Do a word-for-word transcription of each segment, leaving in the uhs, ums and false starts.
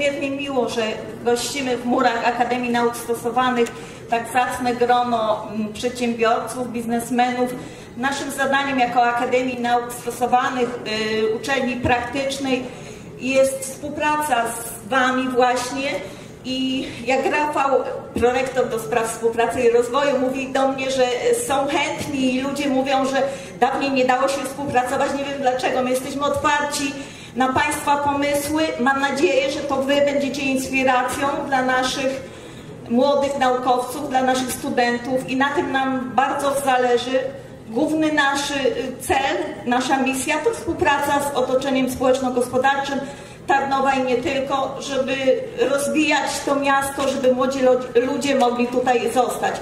niezmiernie miło, że gościmy w murach Akademii Nauk Stosowanych tak zacne grono przedsiębiorców, biznesmenów. Naszym zadaniem jako Akademii Nauk Stosowanych, y, uczelni praktycznej jest współpraca z Wami właśnie. I jak Rafał, prorektor do spraw współpracy i rozwoju, mówi do mnie, że są chętni i ludzie mówią, że dawniej nie dało się współpracować, nie wiem dlaczego. My jesteśmy otwarci na Państwa pomysły. Mam nadzieję, że to Wy będziecie inspiracją dla naszych młodych naukowców, dla naszych studentów i na tym nam bardzo zależy. Główny nasz cel, nasza misja to współpraca z otoczeniem społeczno-gospodarczym Tarnowa i nie tylko, żeby rozwijać to miasto, żeby młodzi ludzie mogli tutaj zostać.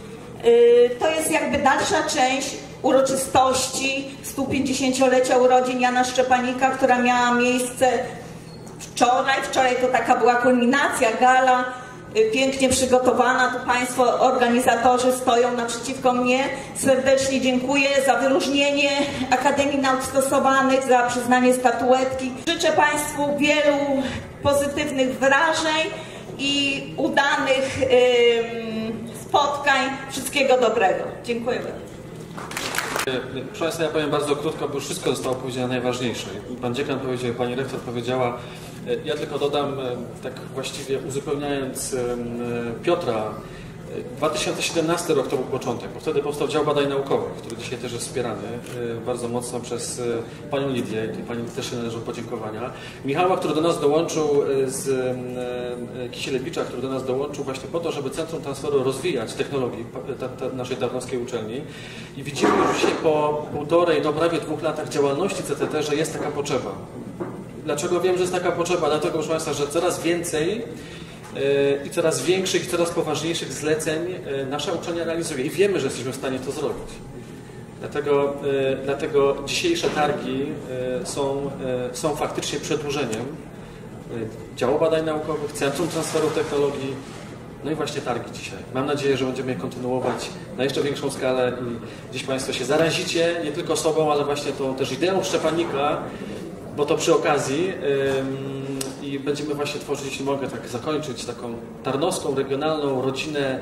To jest jakby dalsza część uroczystości stu pięćdziesięciolecia urodzin Jana Szczepanika, która miała miejsce wczoraj. Wczoraj to taka była kulminacja, gala, pięknie przygotowana. Tu Państwo organizatorzy stoją naprzeciwko mnie. Serdecznie dziękuję za wyróżnienie Akademii Nauk Stosowanych, za przyznanie statuetki. Życzę Państwu wielu pozytywnych wrażeń i udanych yy, spotkań. Wszystkiego dobrego. Dziękuję bardzo. Proszę Państwa, ja powiem bardzo krótko, bo już wszystko zostało powiedziane najważniejsze. Pan dziekan powiedział, Pani rektor powiedziała. Ja tylko dodam, tak właściwie uzupełniając Piotra, dwa tysiące siedemnasty rok to był początek, bo wtedy powstał Dział Badań Naukowych, który dzisiaj też jest wspierany bardzo mocno przez Panią Lidię i Pani też się należą podziękowania. Michała, który do nas dołączył, z Kisielewicza, który do nas dołączył właśnie po to, żeby Centrum Transferu rozwijać technologii ta, ta, naszej tarnowskiej uczelni. I widzimy już dzisiaj po półtorej, no prawie dwóch latach działalności C T T, że jest taka potrzeba. Dlaczego wiem, że jest taka potrzeba? Dlatego, proszę Państwa, że coraz więcej i coraz większych i coraz poważniejszych zleceń nasza uczelnia realizuje i wiemy, że jesteśmy w stanie to zrobić. Dlatego, dlatego dzisiejsze targi są, są faktycznie przedłużeniem Działu Badań Naukowych, Centrum Transferu Technologii, no i właśnie targi dzisiaj. Mam nadzieję, że będziemy je kontynuować na jeszcze większą skalę i dziś Państwo się zarazicie nie tylko sobą, ale właśnie tą też ideą Szczepanika, bo to przy okazji yy, i będziemy właśnie tworzyć, jeśli mogę tak zakończyć, taką tarnowską, regionalną rodzinę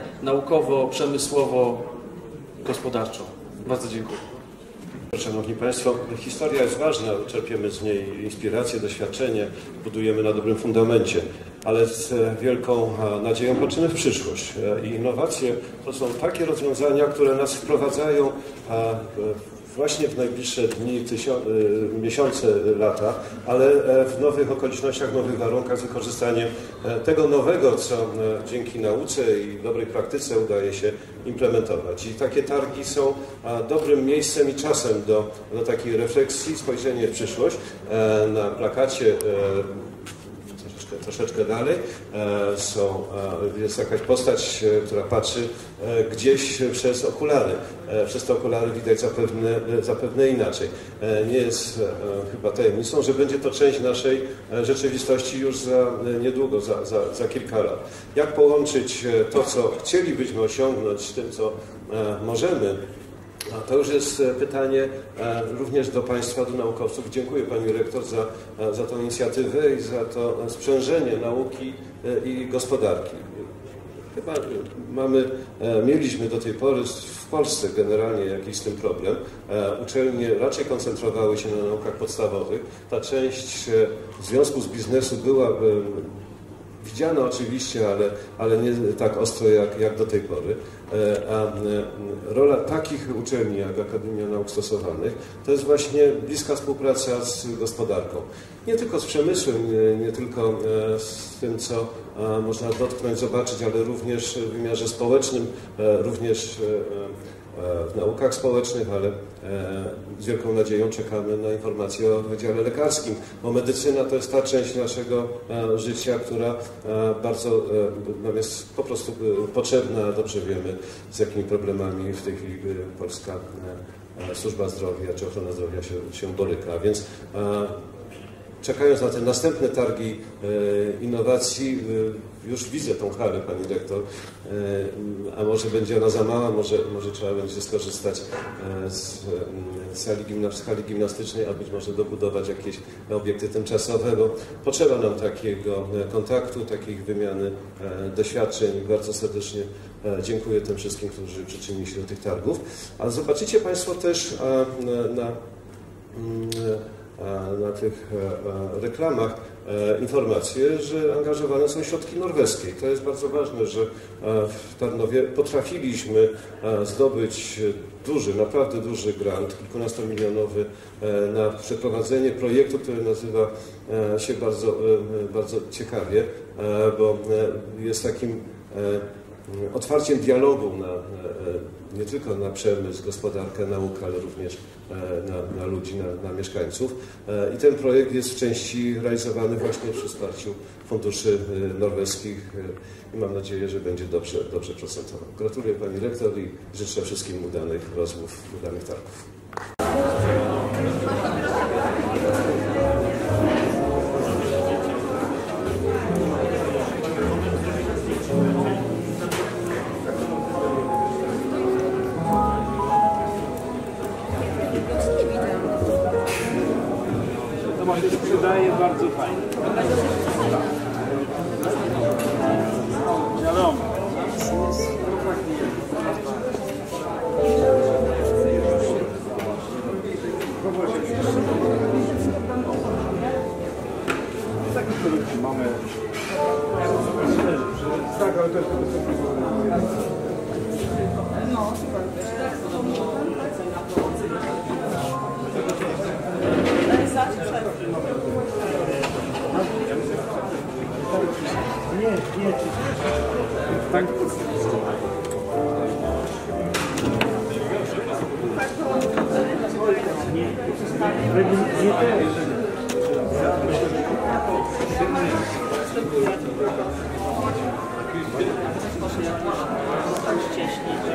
naukowo-przemysłowo-gospodarczą. Bardzo dziękuję. Szanowni Państwo, historia jest ważna, czerpiemy z niej inspirację, doświadczenie, budujemy na dobrym fundamencie, ale z wielką nadzieją patrzymy w przyszłość. I innowacje to są takie rozwiązania, które nas wprowadzają właśnie w najbliższe dni, miesiące, lata, ale w nowych okolicznościach, nowych warunkach z wykorzystaniem tego nowego, co dzięki nauce i dobrej praktyce udaje się implementować. I takie targi są dobrym miejscem i czasem do, do takiej refleksji, spojrzenia w przyszłość. Na plakacie troszeczkę, troszeczkę dalej są, jest jakaś postać, która patrzy gdzieś przez okulary. Przez te okulary widać zapewne, zapewne inaczej. Nie jest chyba tajemnicą, że będzie to część naszej rzeczywistości już za niedługo, za, za, za kilka lat. Jak połączyć to, co chcielibyśmy osiągnąć z tym, co możemy? To już jest pytanie również do Państwa, do naukowców. Dziękuję Pani Rektor za, za tę inicjatywę i za to sprzężenie nauki i gospodarki. Chyba mamy, mieliśmy do tej pory w Polsce generalnie jakiś z tym problem. Uczelnie raczej koncentrowały się na naukach podstawowych. Ta część związku z biznesu była widziana oczywiście, ale, ale nie tak ostro jak, jak do tej pory. A rola takich uczelni jak Akademia Nauk Stosowanych to jest właśnie bliska współpraca z gospodarką. Nie tylko z przemysłem, nie, nie tylko z tym, co można dotknąć, zobaczyć, ale również w wymiarze społecznym, również w naukach społecznych, ale z wielką nadzieją czekamy na informacje o Wydziale Lekarskim, bo medycyna to jest ta część naszego życia, która bardzo nam jest po prostu potrzebna. Dobrze wiemy, z jakimi problemami w tej chwili polska służba zdrowia czy ochrona zdrowia się, się boryka, więc czekając na te następne targi innowacji, już widzę tą halę, pani rektor, a może będzie ona za mała, może, może trzeba będzie skorzystać z sali, gimna- z hali gimnastycznej, a być może dobudować jakieś obiekty tymczasowe, bo potrzeba nam takiego kontaktu, takiej wymiany doświadczeń. Bardzo serdecznie dziękuję tym wszystkim, którzy przyczynili się do tych targów. A zobaczycie Państwo też na, na na tych reklamach informacje, że angażowane są środki norweskie. To jest bardzo ważne, że w Tarnowie potrafiliśmy zdobyć duży, naprawdę duży grant, kilkunastomilionowy, na przeprowadzenie projektu, który nazywa się bardzo, bardzo ciekawie, bo jest takim otwarciem dialogu na, nie tylko na przemysł, gospodarkę, naukę, ale również na, na ludzi, na, na mieszkańców. I ten projekt jest w części realizowany właśnie przy wsparciu funduszy norweskich i mam nadzieję, że będzie dobrze, dobrze procentowany. Gratuluję Pani Rektor i życzę wszystkim udanych rozmów, udanych targów. To się sprzedaje bardzo fajnie. Wiadomo. Takie produkty mamy. Tak, ale też to no, super. Nie, nie, tak. Nie, nie, nie,